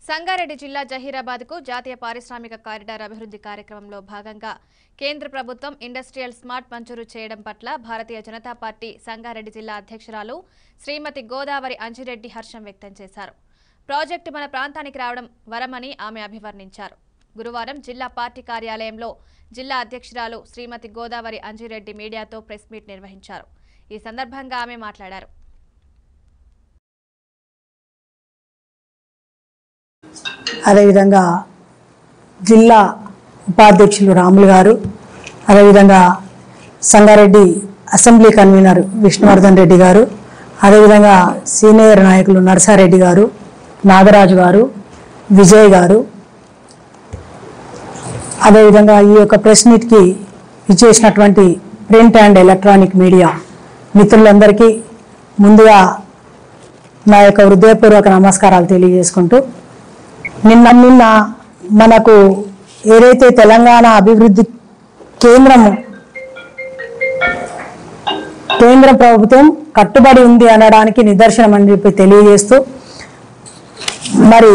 సంగారెడ్డి జిల్లా జహీరాబాద్కు జాతీయ పారిశ్రామిక కారిడార్ అభివృద్ధి కార్యక్రమంలో భాగంగా కేంద్ర ప్రభుత్వం ఇండస్ట్రియల్ స్మార్ట్ మంజూరు చేయడం పట్ల భారతీయ జనతా పార్టీ సంగారెడ్డి జిల్లా అధ్యక్షురాలు శ్రీమతి గోదావరి అంజిరెడ్డి హర్షం వ్యక్తం చేశారు. ప్రాజెక్టు మన ప్రాంతానికి రావడం వరమని ఆమె అభివర్ణించారు. గురువారం జిల్లా పార్టీ కార్యాలయంలో జిల్లా అధ్యక్షురాలు శ్రీమతి గోదావరి అంజిరెడ్డి మీడియాతో ప్రెస్ మీట్ నిర్వహించారు. ఈ సందర్భంగా ఆమె మాట్లాడారు. అదేవిధంగా జిల్లా ఉపాధ్యక్షులు రాములు గారు, అదేవిధంగా సంగారెడ్డి అసెంబ్లీ కన్వీనర్ విష్ణువర్ధన్ రెడ్డి గారు, అదేవిధంగా సీనియర్ నాయకులు నర్సారెడ్డి గారు, నాగరాజు గారు, విజయ్ గారు, అదేవిధంగా ఈ యొక్క ప్రెస్ మీట్కి ఇచ్చేసినటువంటి ప్రింట్ అండ్ ఎలక్ట్రానిక్ మీడియా మిత్రులందరికీ ముందుగా నా యొక్క హృదయపూర్వక నమస్కారాలు తెలియజేసుకుంటూ, నిన్న మనకు ఏదైతే తెలంగాణ అభివృద్ధి కేంద్ర ప్రభుత్వం కట్టుబడి ఉంది అనడానికి నిదర్శనం అని చెప్పి తెలియజేస్తూ, మరి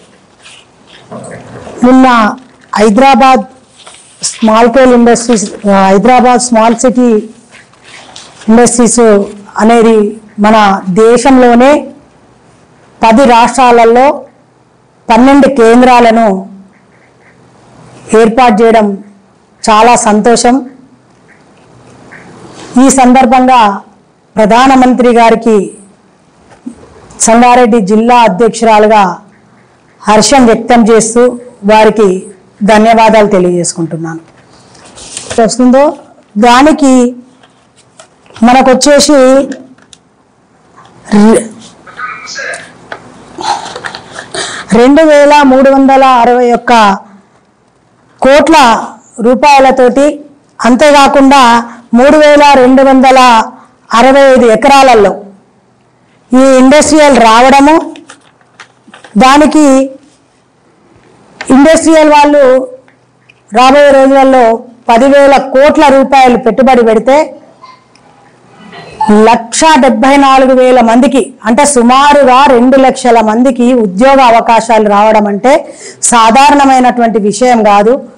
నిన్న Hyderabad small scale industries, Hyderabad small city industries అనేది మన దేశంలోనే 10 రాష్ట్రాలలో 12 కేంద్రాలను ఏర్పాటు చేయడం చాలా సంతోషం. ఈ సందర్భంగా ప్రధానమంత్రి గారికి సంగారెడ్డి జిల్లా అధ్యక్షురాలుగా హర్షం వ్యక్తం చేస్తూ వారికి ధన్యవాదాలు తెలియజేసుకుంటున్నాను. వస్తుందో దానికి మనకొచ్చేసి 2361 కోట్ల రూపాయలతోటి, అంతేకాకుండా 3265 ఎకరాలలో ఈ ఇండస్ట్రియల్ రావడము, దానికి ఇండస్ట్రియల్ వాళ్ళు రాబోయే రోజులలో 10,000 కోట్ల రూపాయలు పెట్టుబడి పెడితే 1,74,000 మందికి, అంటే సుమారుగా 2 లక్షల మందికి ఉద్యోగ అవకాశాలు రావడం అంటే సాధారణమైనటువంటి విషయం కాదు.